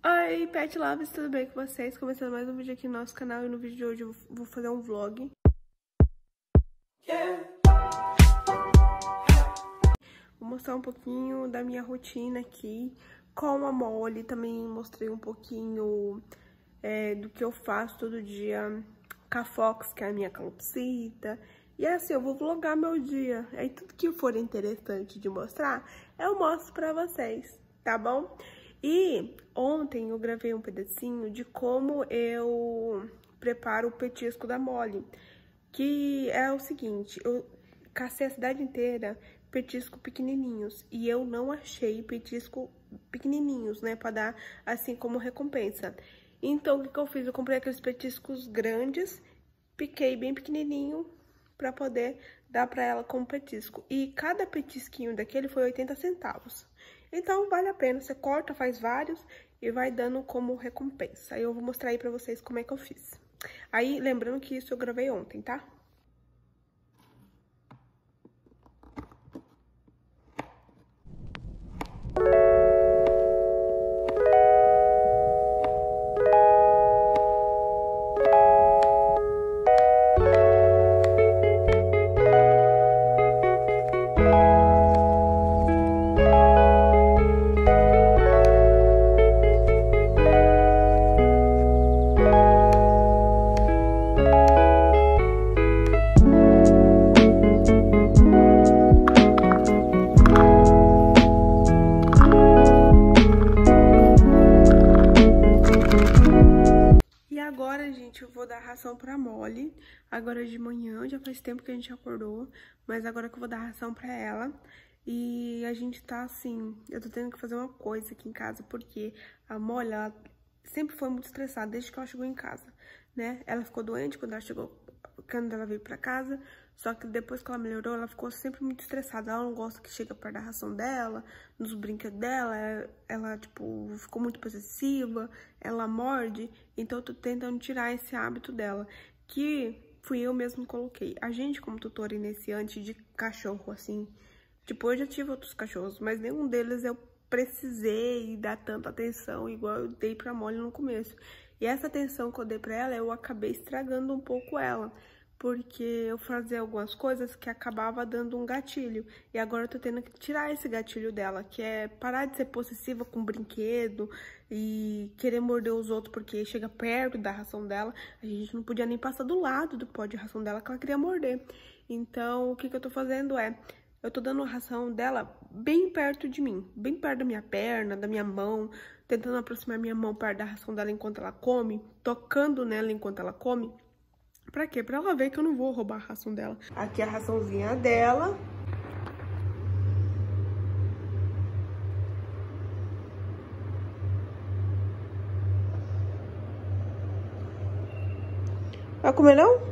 Oi, Pet Lovers, tudo bem com vocês? Começando mais um vídeo aqui no nosso canal e no vídeo de hoje eu vou fazer um vlog. Vou mostrar um pouquinho da minha rotina aqui com a Molly, também mostrei um pouquinho do que eu faço todo dia com a Fox, que é a minha calopsita. E assim, eu vou vlogar meu dia, aí tudo que for interessante de mostrar, eu mostro pra vocês, tá bom? E ontem eu gravei um pedacinho de como eu preparo o petisco da Molly, que é o seguinte, eu cacei a cidade inteira petisco pequenininhos e eu não achei petisco pequenininhos, né, pra dar assim como recompensa. Então, o que eu fiz? Eu comprei aqueles petiscos grandes, piquei bem pequenininho pra poder dar pra ela como petisco. E cada petisquinho daquele foi 80 centavos. Então, vale a pena. Você corta, faz vários e vai dando como recompensa. Aí eu vou mostrar aí pra vocês como é que eu fiz. Aí, lembrando que isso eu gravei ontem, tá? Agora, gente, eu vou dar ração pra Molly. Agora de manhã, já faz tempo que a gente acordou, mas agora que eu vou dar ração pra ela. E a gente tá assim, eu tô tendo que fazer uma coisa aqui em casa, porque a Molly, ela sempre foi muito estressada desde que ela chegou em casa, né? Ela ficou doente quando ela veio pra casa, só que depois que ela melhorou, ela ficou sempre muito estressada. Ela não gosta que chega perto da ração dela, nos brinquedos dela, ela, tipo, ficou muito possessiva, ela morde. Então, eu tô tentando tirar esse hábito dela, que fui eu mesmo que coloquei. A gente, como tutora iniciante de cachorro, assim, tipo, eu já tive outros cachorros, mas nenhum deles eu precisei dar tanta atenção igual eu dei pra Molly no começo. E essa atenção que eu dei pra ela, eu acabei estragando um pouco ela, porque eu fazia algumas coisas que acabava dando um gatilho. E agora eu tô tendo que tirar esse gatilho dela, que é parar de ser possessiva com brinquedo e querer morder os outros porque chega perto da ração dela. A gente não podia nem passar do lado do pó de ração dela que ela queria morder. Então, o que eu tô fazendo é, eu tô dando a ração dela bem perto de mim, bem perto da minha perna, da minha mão, tentando aproximar minha mão perto da ração dela enquanto ela come, tocando nela enquanto ela come. Pra quê? Pra ela ver que eu não vou roubar a ração dela. Aqui a raçãozinha dela. Vai comer não?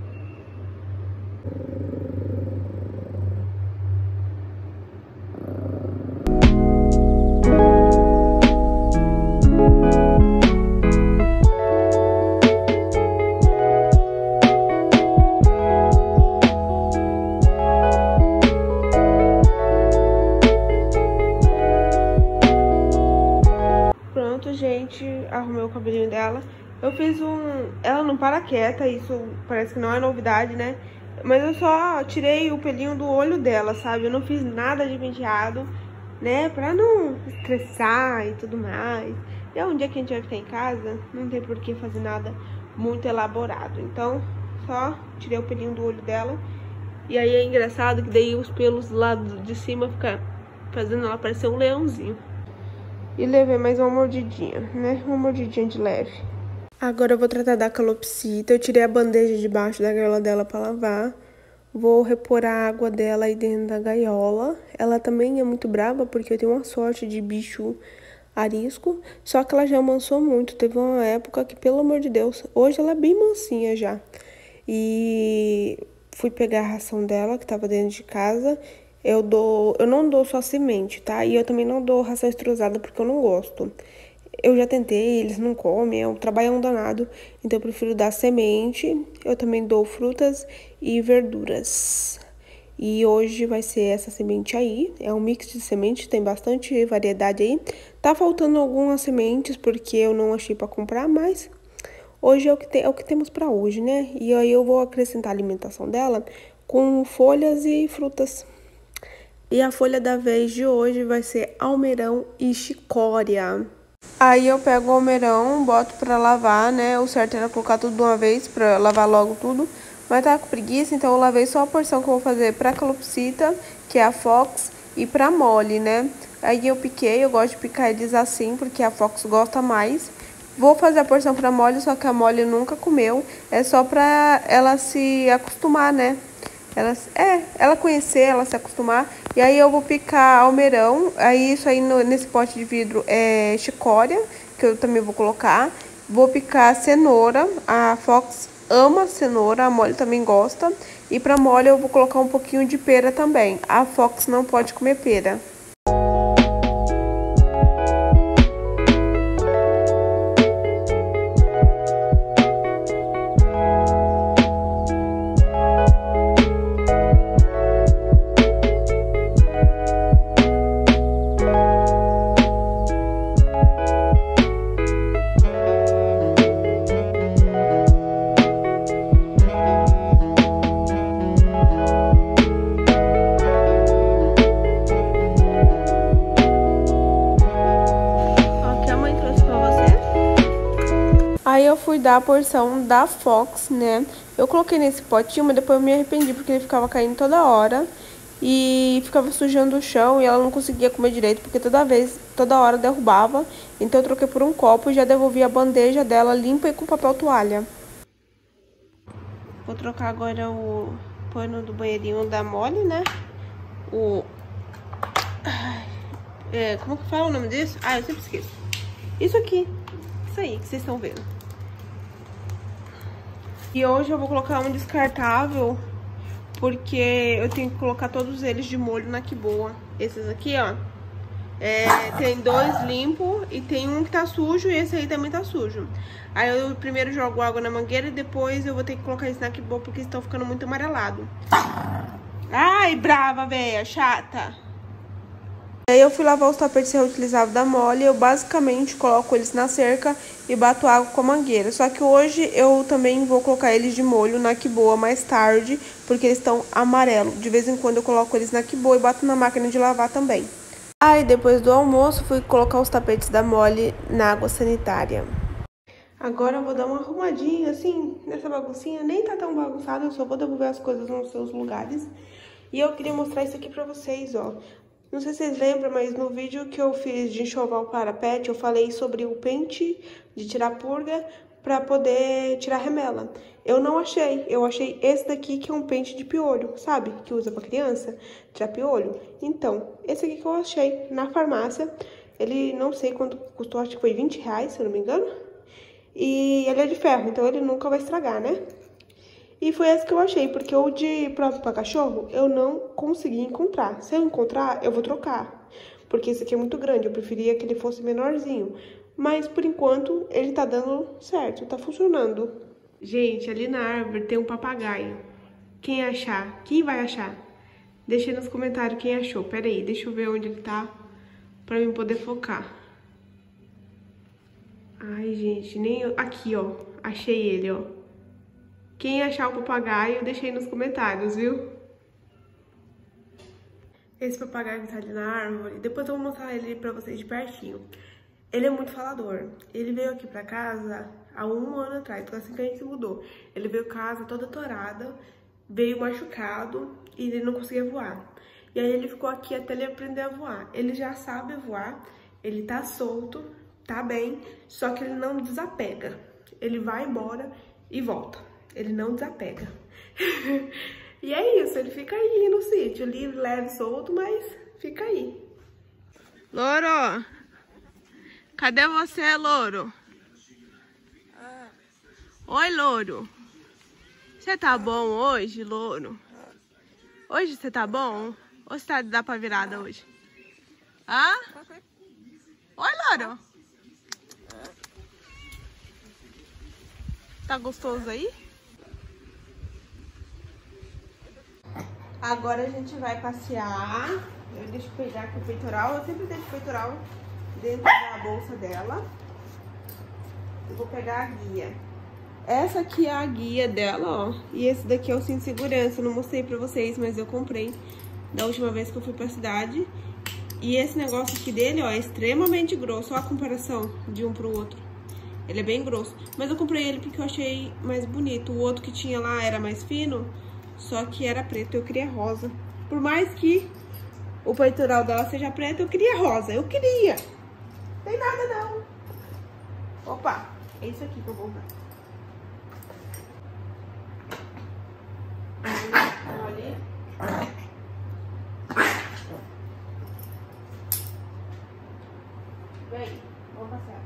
Gente, arrumei o cabelinho dela. Eu fiz ela não para quieta, isso parece que não é novidade, né? Mas eu só tirei o pelinho do olho dela, sabe? Eu não fiz nada de penteado, né? Pra não estressar e tudo mais. E é um dia que a gente vai ficar em casa, não tem por que fazer nada muito elaborado. Então, só tirei o pelinho do olho dela. E aí é engraçado que daí os pelos lá de cima ficam fazendo ela parecer um leãozinho. E levei mais uma mordidinha, né? Uma mordidinha de leve. Agora eu vou tratar da calopsita. Eu tirei a bandeja de baixo da gaiola dela pra lavar. Vou repor a água dela aí dentro da gaiola. Ela também é muito brava porque eu tenho uma sorte de bicho arisco. Só que ela já amansou muito. Teve uma época que, pelo amor de Deus, hoje ela é bem mansinha já. E fui pegar a ração dela, que tava dentro de casa. Eu não dou só semente, tá? E eu também não dou ração extrusada porque eu não gosto. Eu já tentei, eles não comem, é um trabalhão danado. Então eu prefiro dar semente. Eu também dou frutas e verduras. E hoje vai ser essa semente aí. É um mix de semente, tem bastante variedade aí. Tá faltando algumas sementes, porque eu não achei pra comprar, mas hoje é o que temos pra hoje, né? E aí eu vou acrescentar a alimentação dela com folhas e frutas. E a folha da vez de hoje vai ser almeirão e chicória. Aí eu pego o almeirão, boto pra lavar, né? O certo era colocar tudo de uma vez pra lavar logo tudo. Mas tava com preguiça, então eu lavei só a porção que eu vou fazer pra calopsita, que é a Fox, e pra Molly, né? Aí eu piquei, eu gosto de picar eles assim, porque a Fox gosta mais. Vou fazer a porção pra Molly, só que a Molly nunca comeu. É só pra ela se acostumar, né? Ela conhecer, ela se acostumar. E aí eu vou picar almeirão. Aí isso aí nesse pote de vidro é chicória, que eu também vou colocar. Vou picar cenoura. A Fox ama cenoura, a Molly também gosta. E pra Molly eu vou colocar um pouquinho de pera também. A Fox não pode comer pera. Aí eu fui dar a porção da Fox, né? Eu coloquei nesse potinho, mas depois eu me arrependi porque ele ficava caindo toda hora e ficava sujando o chão e ela não conseguia comer direito porque toda hora derrubava. Então eu troquei por um copo e já devolvi a bandeja dela limpa e com papel toalha. Vou trocar agora o pano do banheirinho da Molly, né? Como que fala o nome disso? Ah, eu sempre esqueço. Isso aqui. Isso aí que vocês estão vendo. E hoje eu vou colocar um descartável, porque eu tenho que colocar todos eles de molho na Que Boa. Esses aqui, ó, tem 2 limpos e tem um que tá sujo e esse aí também tá sujo. Aí eu primeiro jogo água na mangueira e depois eu vou ter que colocar esse na Que Boa, porque estão ficando muito amarelado. Ai, brava, véia, chata. Aí eu fui lavar os tapetes reutilizáveis da Molly, eu basicamente coloco eles na cerca e bato água com a mangueira. Só que hoje eu também vou colocar eles de molho na Que Boa mais tarde, porque eles estão amarelos. De vez em quando eu coloco eles na Que Boa e bato na máquina de lavar também. Aí depois do almoço fui colocar os tapetes da Molly na água sanitária. Agora eu vou dar uma arrumadinha assim nessa baguncinha, nem tá tão bagunçada, eu só vou devolver as coisas nos seus lugares. E eu queria mostrar isso aqui pra vocês, ó. Não sei se vocês lembram, mas no vídeo que eu fiz de enxoval para pet, eu falei sobre o pente de tirar purga para poder tirar remela. Eu não achei, eu achei esse daqui que é um pente de piolho, sabe? Que usa para criança, tirar piolho. Então, esse aqui que eu achei na farmácia, ele não sei quanto custou, acho que foi R$20, se eu não me engano. E ele é de ferro, então ele nunca vai estragar, né? E foi esse que eu achei, porque o de próprio para cachorro eu não consegui encontrar. Se eu encontrar, eu vou trocar, porque esse aqui é muito grande, eu preferia que ele fosse menorzinho. Mas, por enquanto, ele tá dando certo, tá funcionando. Gente, ali na árvore tem um papagaio. Quem achar? Quem vai achar? Deixa aí nos comentários quem achou. Pera aí, deixa eu ver onde ele tá, pra mim poder focar. Ai, gente, nem eu... Aqui, ó, achei ele, ó. Quem achar o papagaio, deixa aí nos comentários, viu? Esse papagaio que tá ali na árvore, depois eu vou mostrar ele pra vocês de pertinho. Ele é muito falador. Ele veio aqui pra casa há 1 ano atrás, assim que a gente se mudou. Ele veio casa toda torada, veio machucado e ele não conseguia voar. E aí ele ficou aqui até ele aprender a voar. Ele já sabe voar, ele tá solto, tá bem, só que ele não desapega. Ele vai embora e volta. Ele não desapega. E é isso, ele fica aí no sítio, livre, leve, solto, mas fica aí. Louro! Cadê você, Louro? Oi, Louro. Você tá bom hoje, Louro? Hoje você tá bom? Ou você tá dá pra virada hoje? Hã? Oi, Louro. Tá gostoso aí? Agora a gente vai passear. Deixa eu pegar aqui o peitoral. Eu sempre deixo o peitoral dentro da bolsa dela. Eu vou pegar a guia. Essa aqui é a guia dela, ó. E esse daqui é o cinto de segurança. Eu não mostrei pra vocês, mas eu comprei da última vez que eu fui pra cidade. E esse negócio aqui dele, ó, é extremamente grosso. Olha a comparação de um pro outro. Ele é bem grosso. Mas eu comprei ele porque eu achei mais bonito. O outro que tinha lá era mais fino, só que era preto. Eu queria rosa. Por mais que o peitoral dela seja preto, eu queria rosa. Eu queria. Não tem nada, não. Opa, é isso aqui que eu vou usar. Olha. Vem, vamos passear.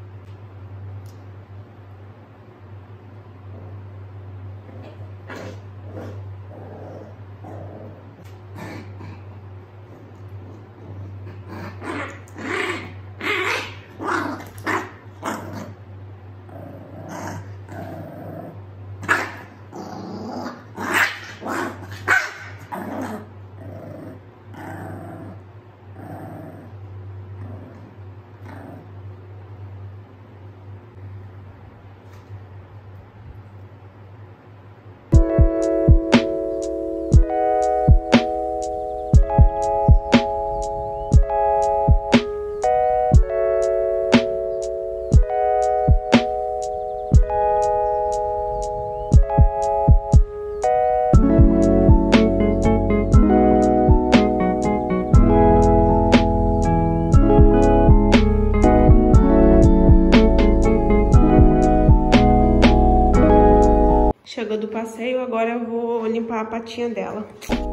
Chegou do passeio, agora eu vou limpar a patinha dela.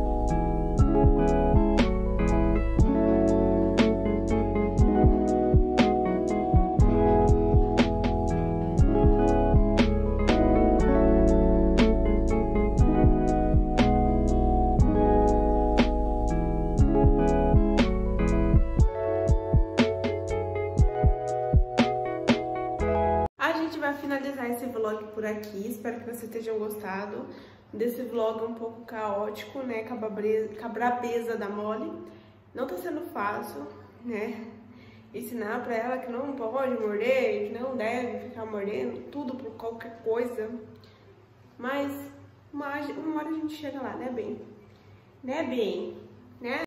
Finalizar esse vlog por aqui, espero que vocês tenham gostado desse vlog um pouco caótico, né, com a brabeza da Molly. Não tá sendo fácil, né, ensinar pra ela que não pode morder, que não deve ficar mordendo tudo por qualquer coisa, mas uma hora a gente chega lá, né, bem? Né, bem? Né?